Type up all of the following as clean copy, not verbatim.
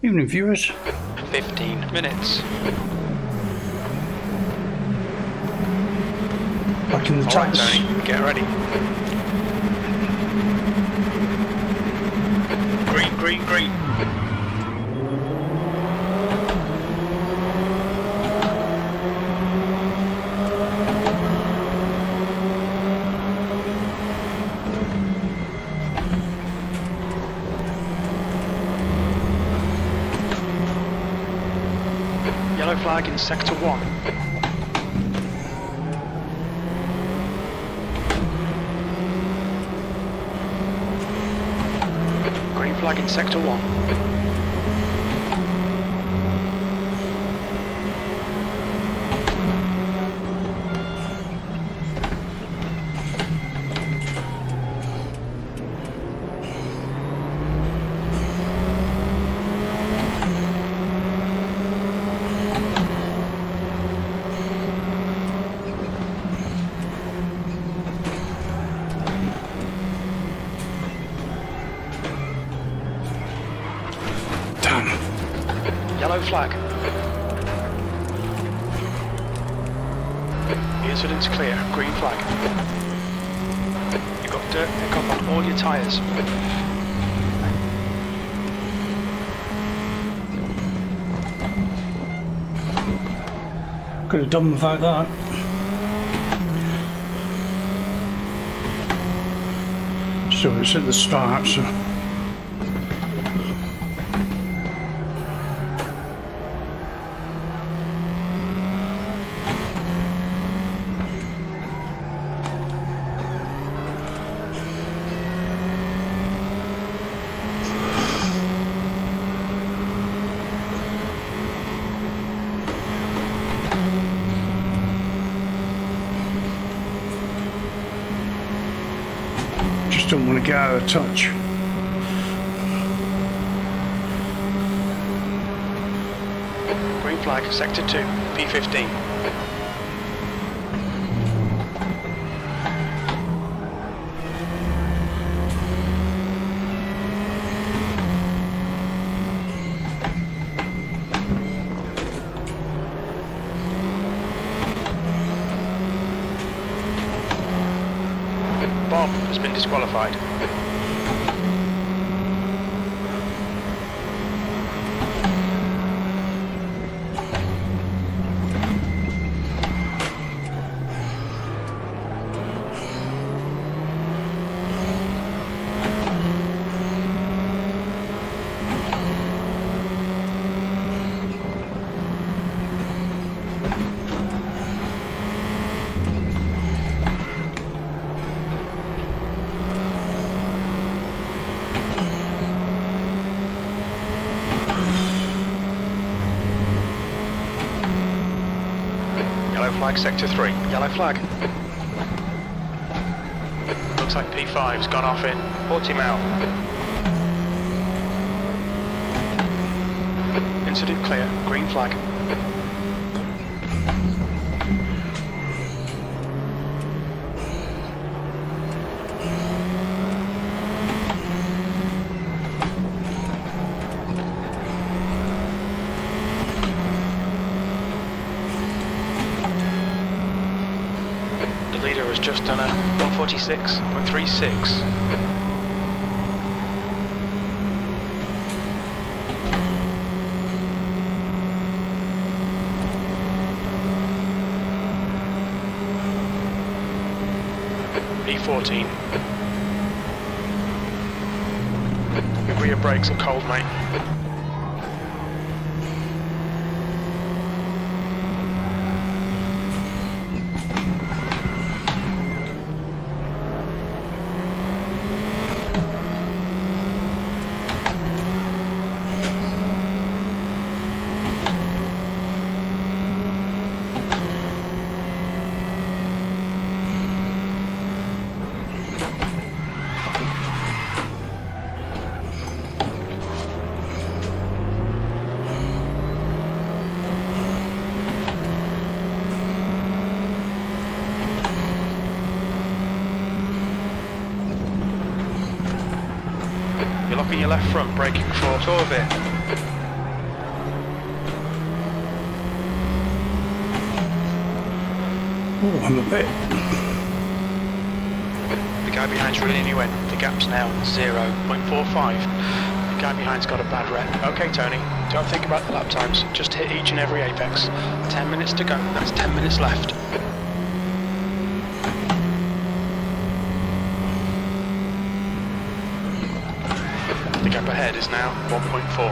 Evening viewers. 15 minutes. Back in the Alright tanks. Tony, get ready. Green, green, green. Yellow flag in sector 1. Green flag in sector 1. Yellow flag. The incident's clear. Green flag. You've got dirt pick up on all your tyres. Could have done without that. So it's at the start, so. Just don't want to get out of touch. Green flag, sector 2, P15. Bob has been disqualified. Yellow flag, sector 3. Yellow flag. Looks like P5's gone off in Portimao. Incident clear. Green flag. The leader has just done a 146.36. P14. Your rear brakes are cold, mate. You're locking your left front, braking for Torvir. Oh, I'm a bit. The guy behind's reeling you in. The gap's now 0.45. The guy behind's got a bad rep. Okay, Tony, don't think about the lap times. Just hit each and every apex. 10 minutes to go. That's 10 minutes left. The gap ahead is now 1.4.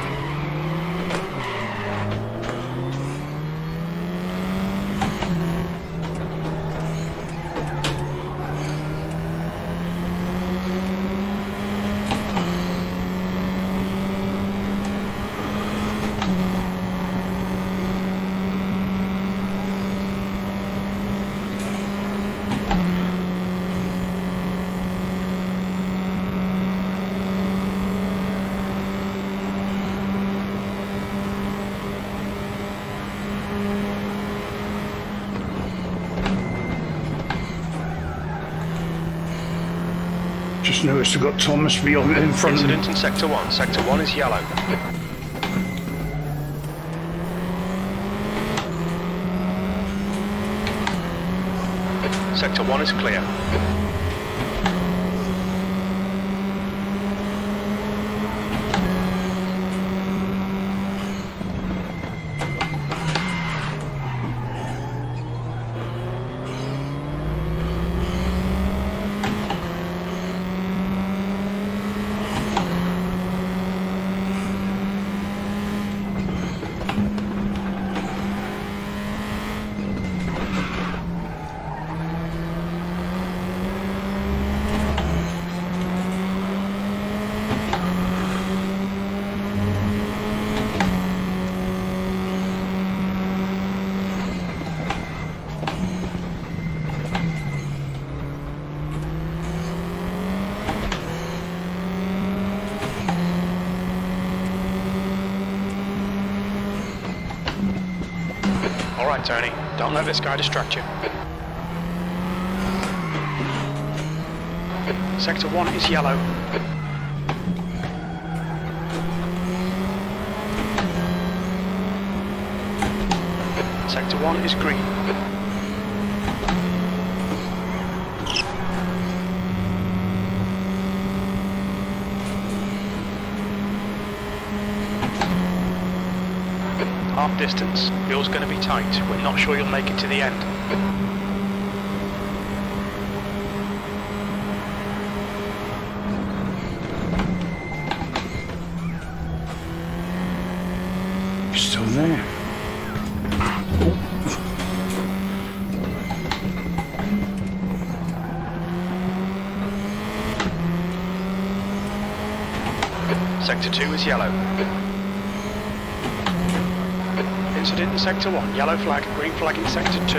Just noticed I've got Thomas beyond in front of me. Incident in Sector 1. Sector 1 is yellow. Sector 1 is clear. Alright, Tony, don't let this guy distract you. Sector 1 is yellow. Sector 1 is green. Half distance. Fuel's going to be tight. We're not sure you'll make it to the end. You're still there. Sector 2 is yellow. Incident in Sector 1, yellow flag, green flag in Sector 2.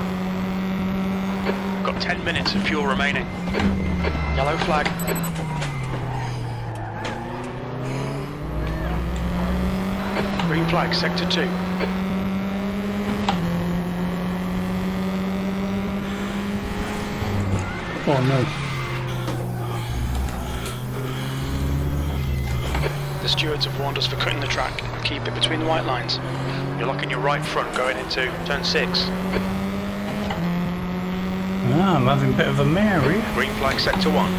Got 10 minutes of fuel remaining. Yellow flag. Green flag, Sector 2. Oh no. The stewards have warned us for cutting the track. Keep it between the white lines. You're locking your right front going into turn 6. Ah, I'm having a bit of a Mary. Green flag, Sector 1.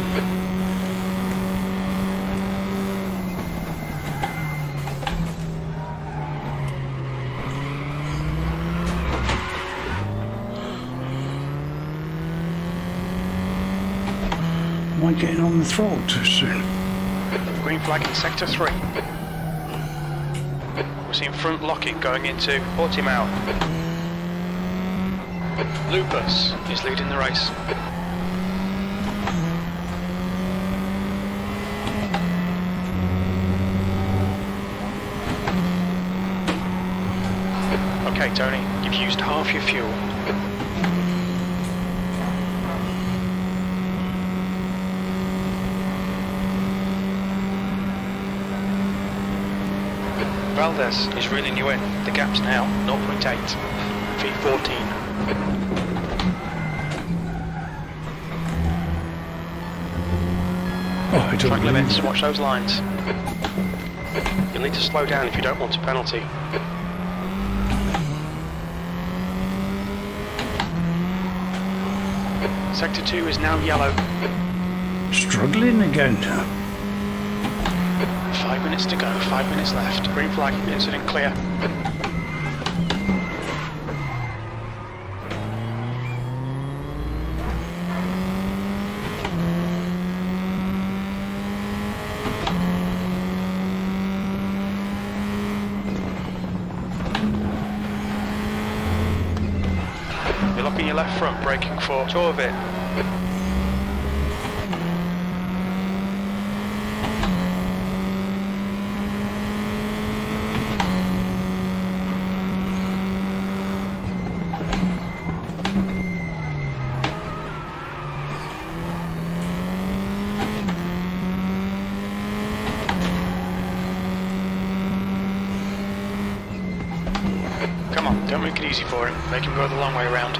Am I getting on the throttle too soon? Green flag in Sector 3. We're seeing front locking going into Portimao. Lupus is leading the race. Okay, Tony, you've used half your fuel. Valdez is reeling you in. The gap's now 0.8. V14. Oh, I don't Track know. limits, watch those lines. You'll need to slow down if you don't want a penalty. Sector 2 is now yellow. Struggling again. 5 minutes to go, 5 minutes left. Green flag, incident clear. You're locking your left front, braking for tour of it. Come on, don't make it easy for him. Make him go the long way around.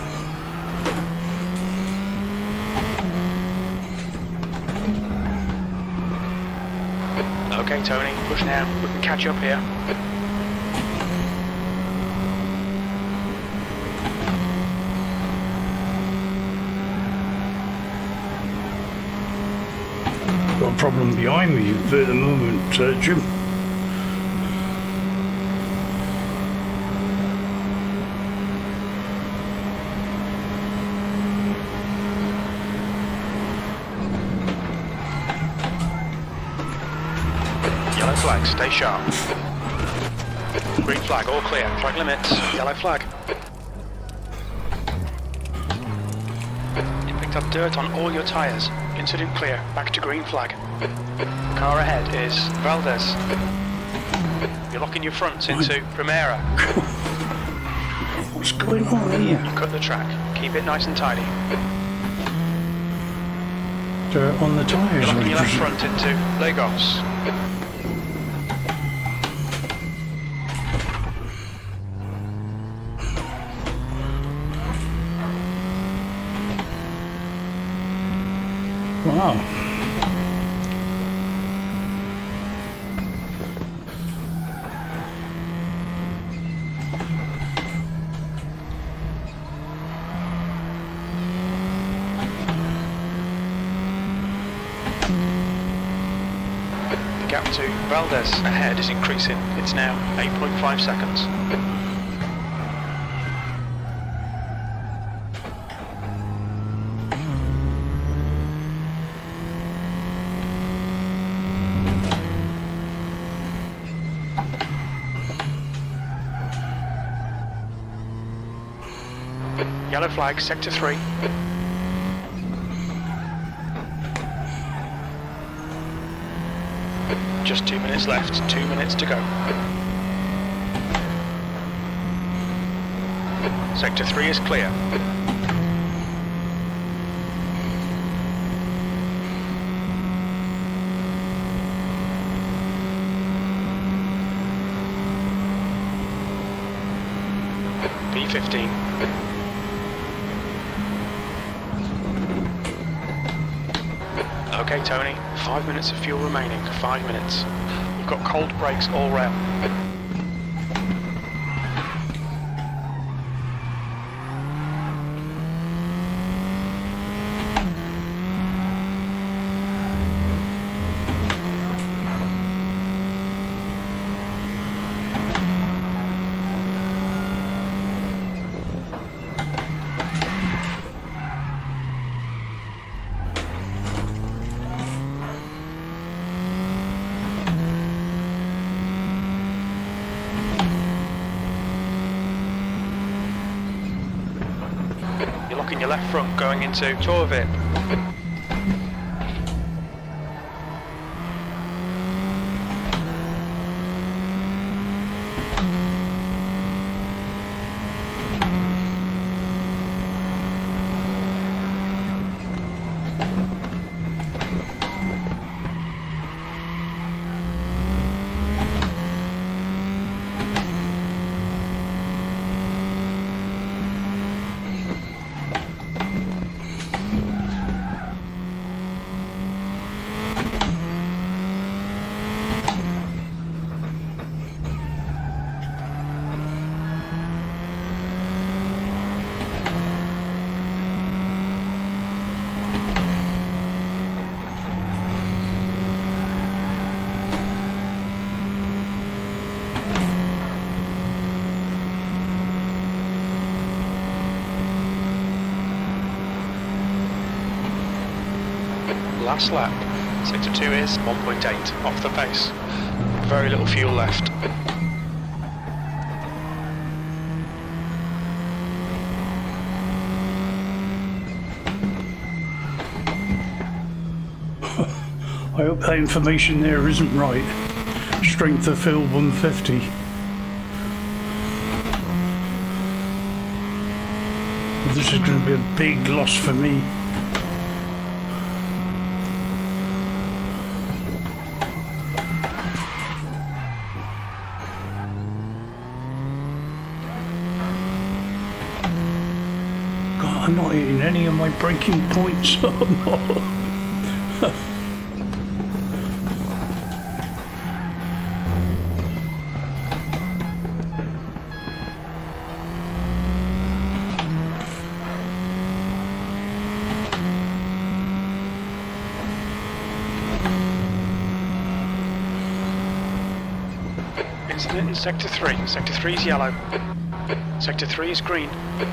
Okay, Tony, push now. We can catch up here. Got a problem behind me at the moment, Jim. Yellow flag, stay sharp. Green flag, all clear. Track limits, yellow flag. You picked up dirt on all your tyres. Incident clear, back to green flag. Car ahead is Valdez. You're locking your fronts into Primera. What's going on here? You cut the track. Keep it nice and tidy. Dirt on the tyres. You're locking your left front into Lagos. Wow. The gap to Valdez ahead is increasing. It's now 8.5 seconds. Yellow flag, sector 3. Just 2 minutes left, 2 minutes to go. Sector 3 is clear. P15. Okay, Tony, 5 minutes of fuel remaining, 5 minutes. You've got cold brakes all round. You're locking your left front going into Torvip. last lap. Sector 2 is 1.8 off the pace. Very little fuel left. I hope that information there isn't right. Strength of field 150. This is going to be a big loss for me. God, I'm not hitting any of my braking points. Incident in Sector 3. Sector 3 is yellow. Sector 3 is green.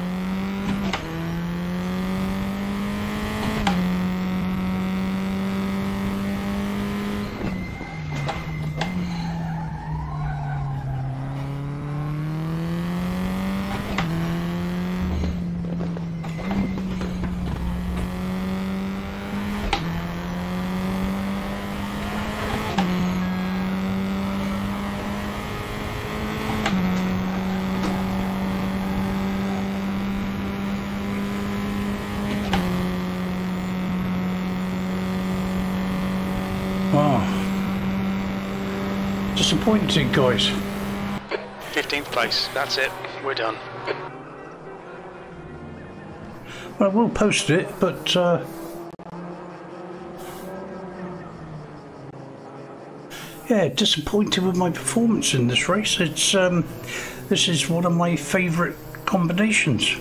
Disappointed, guys. 15th place, that's it, we're done. Well, we'll post it, but yeah, disappointed with my performance in this race. It's this is one of my favourite combinations.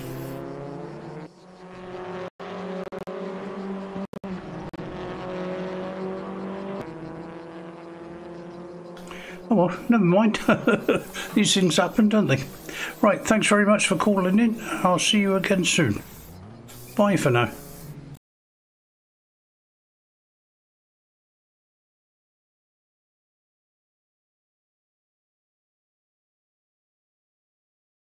Oh well, never mind. These things happen, don't they? Right, thanks very much for calling in. I'll see you again soon. Bye for now.